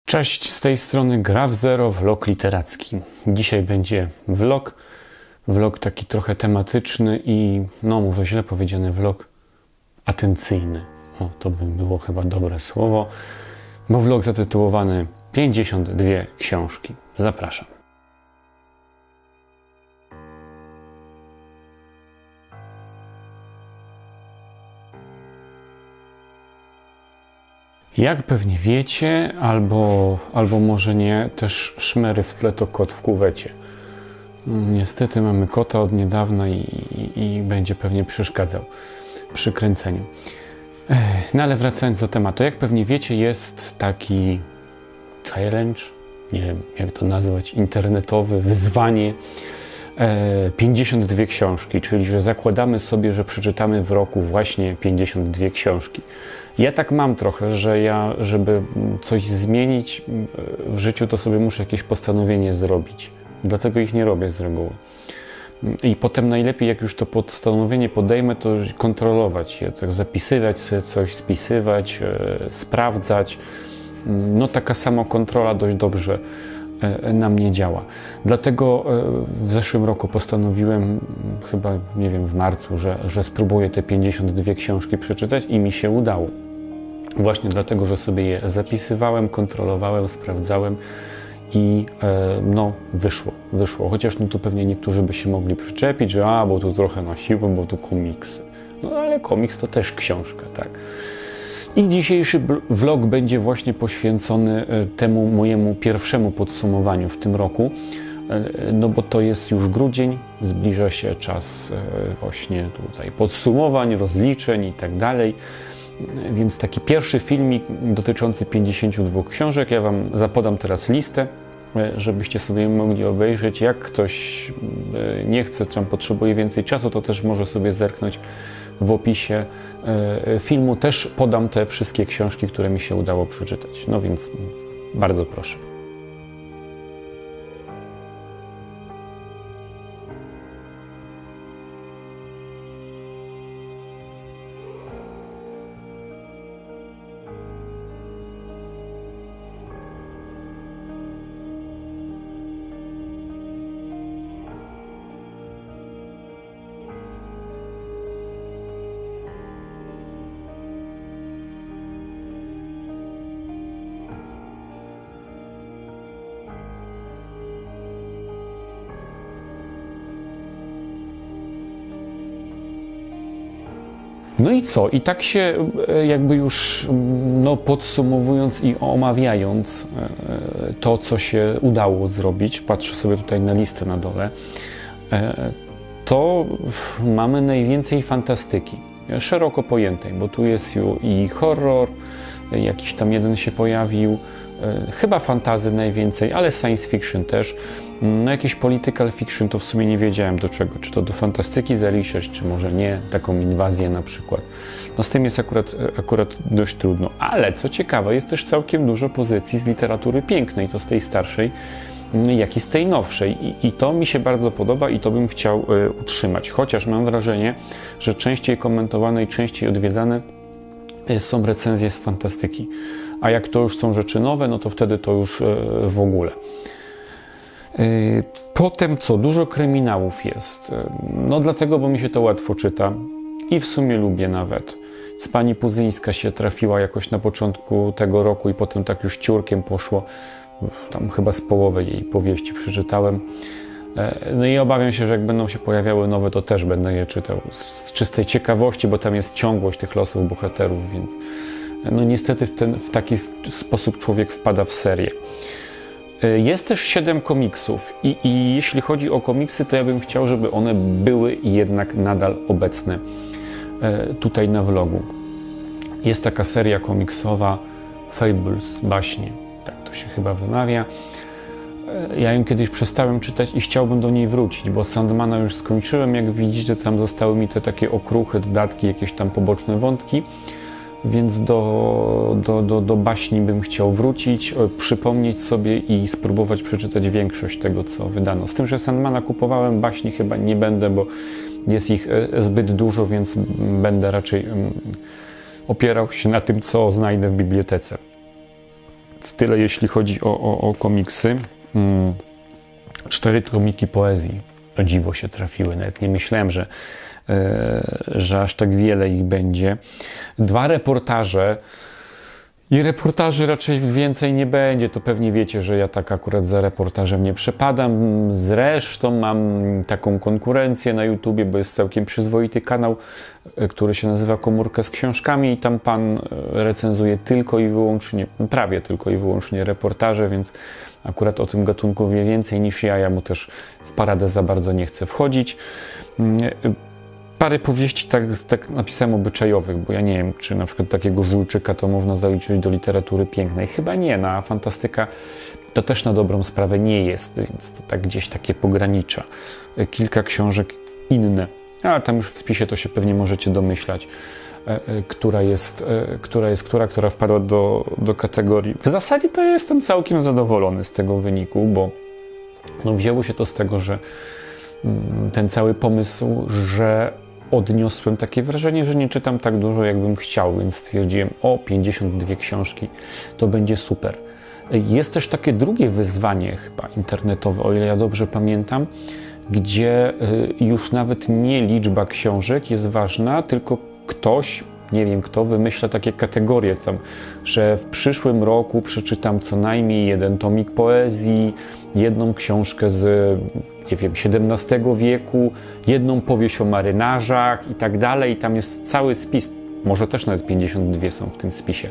Cześć, z tej strony Gra w Zero, vlog literacki. Dzisiaj będzie vlog taki trochę tematyczny i, no może źle powiedziane, vlog atencyjny. O, to by było chyba dobre słowo, bo vlog zatytułowany 52 książki. Zapraszam. Jak pewnie wiecie, albo może nie, też szmery w tle to kot w kuwecie. Niestety mamy kota od niedawna i będzie pewnie przeszkadzał przy kręceniu. No ale wracając do tematu, jak pewnie wiecie, jest taki challenge, nie wiem jak to nazwać, internetowe wyzwanie, 52 książki, czyli że zakładamy sobie, że przeczytamy w roku właśnie 52 książki. Ja tak mam trochę, że żeby coś zmienić w życiu, to sobie muszę jakieś postanowienie zrobić. Dlatego ich nie robię z reguły. I potem najlepiej, jak już to postanowienie podejmę, to kontrolować je, tak zapisywać sobie coś, spisywać, sprawdzać. No taka samokontrola dość dobrze na mnie działa. Dlatego w zeszłym roku postanowiłem, chyba nie wiem, w marcu, że spróbuję te 52 książki przeczytać i mi się udało. Właśnie dlatego, że sobie je zapisywałem, kontrolowałem, sprawdzałem i no wyszło. Chociaż no tu pewnie niektórzy by się mogli przyczepić, że bo tu trochę na siłę, bo tu komiksy. No ale komiks to też książka, tak. I dzisiejszy vlog będzie właśnie poświęcony temu mojemu pierwszemu podsumowaniu w tym roku, no bo to jest już grudzień, zbliża się czas właśnie tutaj podsumowań, rozliczeń i tak dalej, więc taki pierwszy filmik dotyczący 52 książek. Ja Wam zapodam teraz listę, żebyście sobie mogli obejrzeć. Jak ktoś nie chce, czy potrzebuje więcej czasu, to też może sobie zerknąć w opisie filmu. Też podam te wszystkie książki, które mi się udało przeczytać. No więc bardzo proszę. No i co? I tak się jakby już podsumowując i omawiając to, co się udało zrobić, patrzę sobie tutaj na listę na dole, to mamy najwięcej fantastyki, szeroko pojętej, bo tu jest i horror, jakiś tam jeden się pojawił, chyba fantasy najwięcej, ale science fiction też. No jakieś political fiction to w sumie nie wiedziałem do czego, czy to do fantastyki zaliczyć, czy może nie, taką inwazję na przykład. No z tym jest akurat dość trudno, ale co ciekawe, jest też całkiem dużo pozycji z literatury pięknej, to z tej starszej, jak i z tej nowszej. I to mi się bardzo podoba i to bym chciał utrzymać, chociaż mam wrażenie, że częściej komentowane i częściej odwiedzane są recenzje z fantastyki. A jak to już są rzeczy nowe, no to wtedy to już w ogóle. Potem co? Dużo kryminałów jest. No dlatego, bo mi się to łatwo czyta i w sumie lubię nawet. Pani Puzyńska się trafiła jakoś na początku tego roku i potem tak już ciurkiem poszło. Tam chyba z połowy jej powieści przeczytałem. No i obawiam się, że jak będą się pojawiały nowe, to też będę je czytał z czystej ciekawości, bo tam jest ciągłość tych losów bohaterów, więc no niestety w taki sposób człowiek wpada w serię. Jest też 7 komiksów i jeśli chodzi o komiksy, to ja bym chciał, żeby one były jednak nadal obecne tutaj na vlogu. Jest taka seria komiksowa Fables, baśnie, tak to się chyba wymawia. Ja ją kiedyś przestałem czytać i chciałbym do niej wrócić, bo Sandmana już skończyłem, jak widzicie, tam zostały mi te takie okruchy, dodatki, jakieś tam poboczne wątki, więc do baśni bym chciał wrócić, przypomnieć sobie i spróbować przeczytać większość tego, co wydano. Z tym, że Sandmana kupowałem, baśni chyba nie będę, bo jest ich zbyt dużo, więc będę raczej opierał się na tym, co znajdę w bibliotece. tyle, jeśli chodzi o komiksy. 4 tomiki poezji, o dziwo się trafiły, nawet nie myślałem, że aż tak wiele ich będzie. 2 reportaże. I reportaży raczej więcej nie będzie, to pewnie wiecie, że ja tak akurat za reportażem nie przepadam. Zresztą mam taką konkurencję na YouTubie, bo jest całkiem przyzwoity kanał, który się nazywa Komórka z książkami i tam pan recenzuje tylko i wyłącznie, prawie tylko i wyłącznie reportaże, więc akurat o tym gatunku wie więcej niż ja mu też w paradę za bardzo nie chcę wchodzić. Parę powieści tak napisałem obyczajowych, bo ja nie wiem, czy na przykład takiego Żulczyka to można zaliczyć do literatury pięknej. Chyba nie, no a fantastyka to też na dobrą sprawę nie jest, więc to tak gdzieś takie pogranicza. Kilka książek inne, ale tam już w spisie to się pewnie możecie domyślać, która wpadła do kategorii. W zasadzie to ja jestem całkiem zadowolony z tego wyniku, bo no wzięło się to z tego, że ten cały pomysł, że odniosłem takie wrażenie, że nie czytam tak dużo, jakbym chciał, więc stwierdziłem, 52 książki, to będzie super. Jest też takie drugie wyzwanie chyba internetowe, o ile ja dobrze pamiętam, gdzie już nawet nie liczba książek jest ważna, tylko ktoś, nie wiem kto, wymyśla takie kategorie tam, że w przyszłym roku przeczytam co najmniej 1 tomik poezji, 1 książkę z, nie wiem, XVII wieku, 1 powieść o marynarzach i tak dalej. I tam jest cały spis, może też nawet 52 są w tym spisie.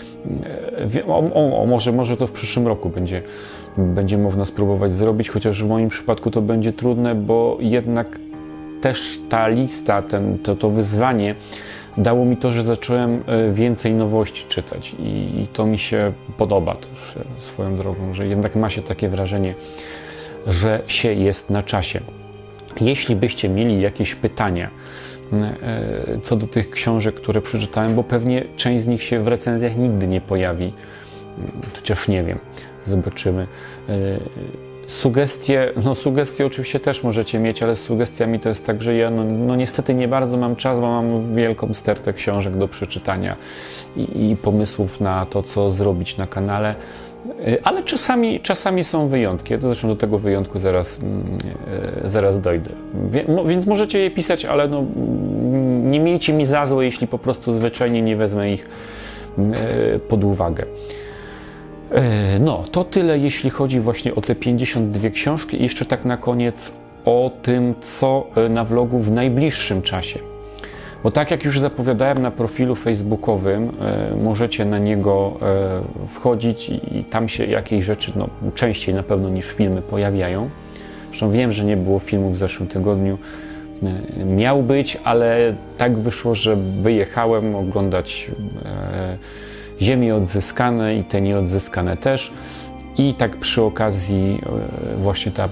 Może to w przyszłym roku będzie można spróbować zrobić, chociaż w moim przypadku to będzie trudne, bo jednak też ta lista, to wyzwanie dało mi to, że zacząłem więcej nowości czytać i to mi się podoba też swoją drogą, że jednak ma się takie wrażenie, że się jest na czasie. Jeśli byście mieli jakieś pytania co do tych książek, które przeczytałem, bo pewnie część z nich się w recenzjach nigdy nie pojawi, chociaż nie wiem, zobaczymy. Sugestie oczywiście też możecie mieć, ale z sugestiami to jest tak, że ja niestety nie bardzo mam czas, bo mam wielką stertę książek do przeczytania i pomysłów na to, co zrobić na kanale, ale czasami są wyjątki. Ja to zresztą do tego wyjątku zaraz dojdę. Więc możecie je pisać, ale nie miejcie mi za złe, jeśli po prostu zwyczajnie nie wezmę ich pod uwagę. To tyle, jeśli chodzi właśnie o te 52 książki. I jeszcze tak na koniec o tym, co na vlogu w najbliższym czasie. Bo tak jak już zapowiadałem na profilu facebookowym, możecie na niego wchodzić i tam się jakieś rzeczy, częściej na pewno niż filmy, pojawiają. Zresztą wiem, że nie było filmu w zeszłym tygodniu. Miał być, ale tak wyszło, że wyjechałem oglądać Ziemie odzyskane i te nieodzyskane też. I tak przy okazji właśnie ta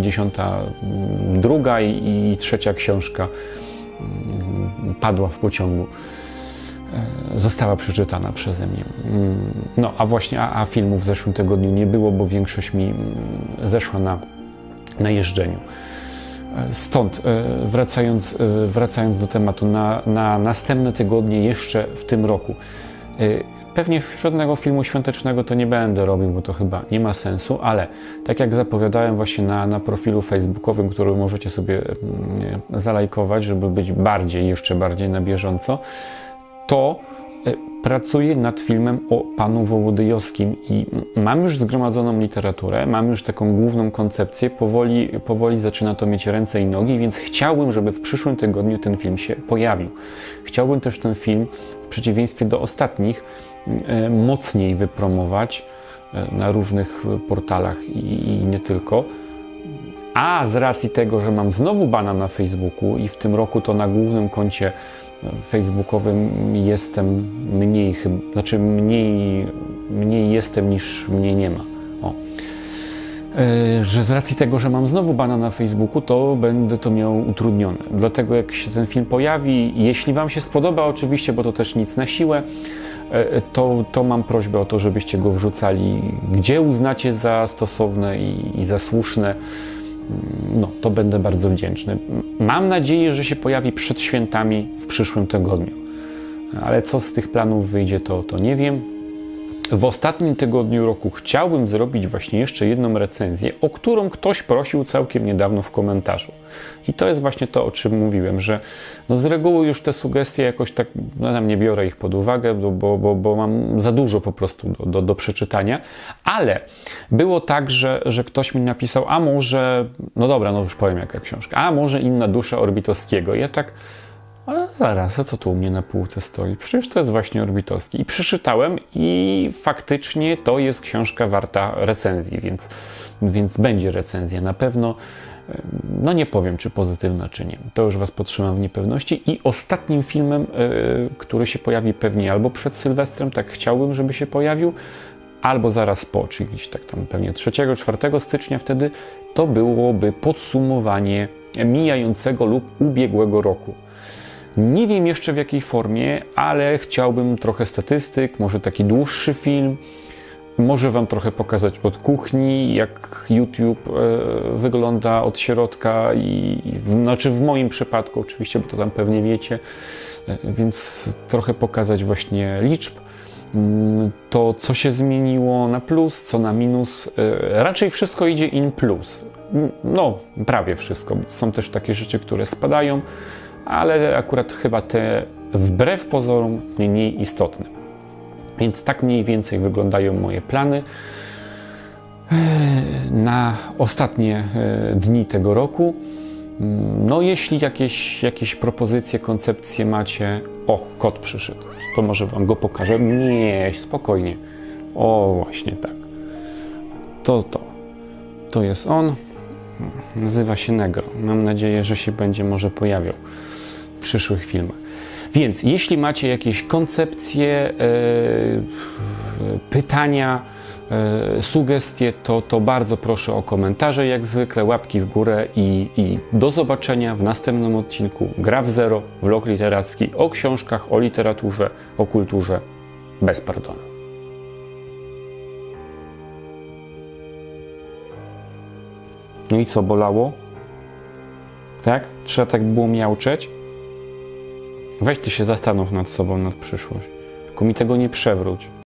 52 i 3 książka padła w pociągu. Została przeczytana przeze mnie. A filmu w zeszłym tygodniu nie było, bo większość mi zeszła na jeżdżeniu. Stąd, wracając do tematu, na następne tygodnie jeszcze w tym roku. Pewnie żadnego filmu świątecznego to nie będę robił, bo to chyba nie ma sensu, ale tak jak zapowiadałem właśnie na profilu facebookowym, który możecie sobie zalajkować, żeby być jeszcze bardziej na bieżąco, to pracuję nad filmem o panu Wołodyjowskim i mam już zgromadzoną literaturę, mam już taką główną koncepcję, powoli zaczyna to mieć ręce i nogi, więc chciałbym, żeby w przyszłym tygodniu ten film się pojawił. Chciałbym też ten film, w przeciwieństwie do ostatnich, mocniej wypromować na różnych portalach i nie tylko. A z racji tego, że mam znowu bana na Facebooku i w tym roku to na głównym koncie facebookowym jestem mniej jestem niż mnie nie ma. Że z racji tego, że mam znowu bana na Facebooku, to będę to miał utrudnione. Dlatego jak się ten film pojawi, jeśli wam się spodoba oczywiście, bo to też nic na siłę, to mam prośbę o to, żebyście go wrzucali, gdzie uznacie za stosowne i za słuszne. To będę bardzo wdzięczny. Mam nadzieję, że się pojawi przed świętami w przyszłym tygodniu. Ale co z tych planów wyjdzie, to nie wiem. w ostatnim tygodniu roku chciałbym zrobić właśnie jeszcze jedną recenzję, o którą ktoś prosił całkiem niedawno w komentarzu. I to jest właśnie to, o czym mówiłem, że no z reguły już te sugestie jakoś tak, no nie biorę ich pod uwagę, bo mam za dużo po prostu do przeczytania, ale było tak, że ktoś mi napisał, a może, no dobra, no już powiem jaka książka, a może Inna dusza Orbitowskiego. Ja tak, ale zaraz, a co tu u mnie na półce stoi? Przecież to jest właśnie Orbitowski. I przeczytałem i faktycznie to jest książka warta recenzji, więc będzie recenzja na pewno. No nie powiem, czy pozytywna, czy nie. To już Was podtrzymam w niepewności. I ostatnim filmem, który się pojawi pewnie albo przed Sylwestrem, tak chciałbym, żeby się pojawił, albo zaraz po, czyli gdzieś tak tam pewnie 3-4 stycznia wtedy, to byłoby podsumowanie mijającego lub ubiegłego roku. Nie wiem jeszcze w jakiej formie, ale chciałbym trochę statystyk, może taki dłuższy film, może Wam trochę pokazać od kuchni, jak YouTube wygląda od środka znaczy w moim przypadku oczywiście, bo to tam pewnie wiecie, więc trochę pokazać właśnie liczb, to co się zmieniło na plus, co na minus. Raczej wszystko idzie in plus, no prawie wszystko. Są też takie rzeczy, które spadają, ale akurat chyba te wbrew pozorom mniej istotne. Więc tak mniej więcej wyglądają moje plany na ostatnie dni tego roku. No jeśli jakieś propozycje, koncepcje macie... O, kot przyszedł. To może Wam go pokażę. Nie, spokojnie. O, właśnie tak. To jest on. Nazywa się Negro. Mam nadzieję, że się będzie może pojawiał w przyszłych filmach. Więc jeśli macie jakieś koncepcje, pytania, sugestie, to bardzo proszę o komentarze, jak zwykle, łapki w górę i do zobaczenia w następnym odcinku Gra w Zero, vlog literacki o książkach, o literaturze, o kulturze, bez pardonu. No i co, bolało? Tak? Trzeba tak było miauczeć? Weź ty się zastanów nad sobą, nad przyszłość. Tylko mi tego nie przewróć.